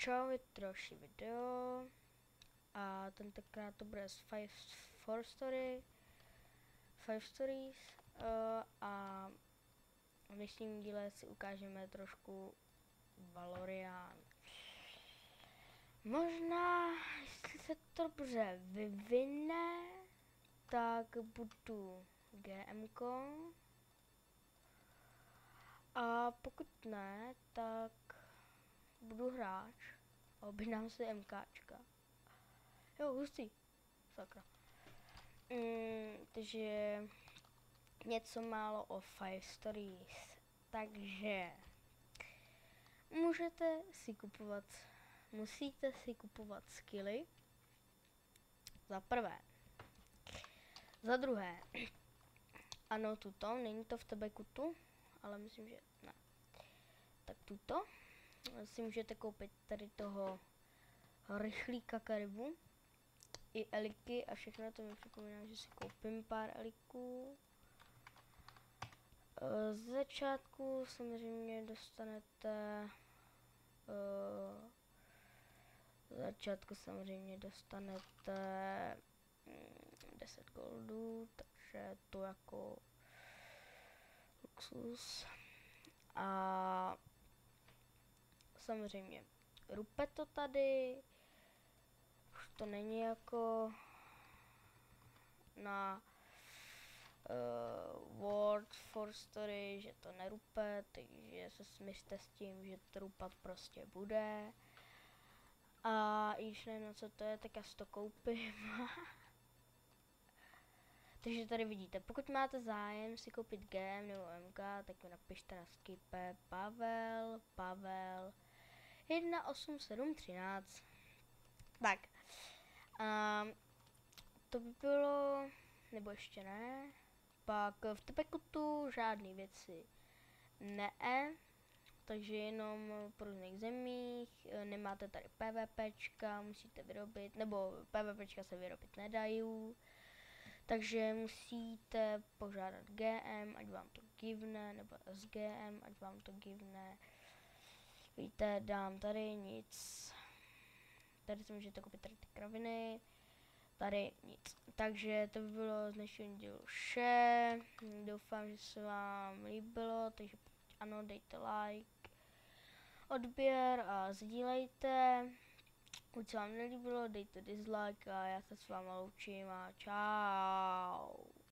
Čau, je to další video a tentokrát to bude z 5 stories a v dnešním díle si ukážeme trošku Valoriant. Možná, jestli se to dobře vyvine, tak budu GM-kom a pokud ne, tak budu hráč a objednám si MKčka. Jo, hustý. Sakra. Takže něco málo o 5 stories. Takže musíte si kupovat skilly. Za prvé. Za druhé. Ano, tuto, není to v tebe kutu, ale myslím, že ne. Tak tuto si můžete koupit tady toho rychlíka Karibu i eliky a všechno, to mi připomíná, že si koupím pár eliků. Z začátku samozřejmě dostanete 10 goldů, takže to jako luxus. A samozřejmě rupe to tady, už to není jako na World for Story, že to nerupe, takže se smířte s tím, že to rupat prostě bude. A i když nevím, co to je, tak já si to koupím. Takže tady vidíte, pokud máte zájem si koupit GM nebo MK, tak mi napište na Skype Pavel 18713. Tak, to by bylo, nebo ještě ne, pak v Tepekutu žádné věci ne, takže jenom po různých zemích, nemáte tady PvPčka, musíte vyrobit, nebo PvPčka se vyrobit nedají, takže musíte požádat GM, ať vám to givne, nebo SGM, ať vám to givne. Víte, dám tady nic. Tady si můžete koupit tady ty kraviny. Tady nic. Takže to by bylo z dnešního dílu vše. Doufám, že se vám líbilo, takže ano, dejte like, odběr a sdílejte. Pokud se vám nelíbilo, dejte dislike a já se s váma loučím a čau.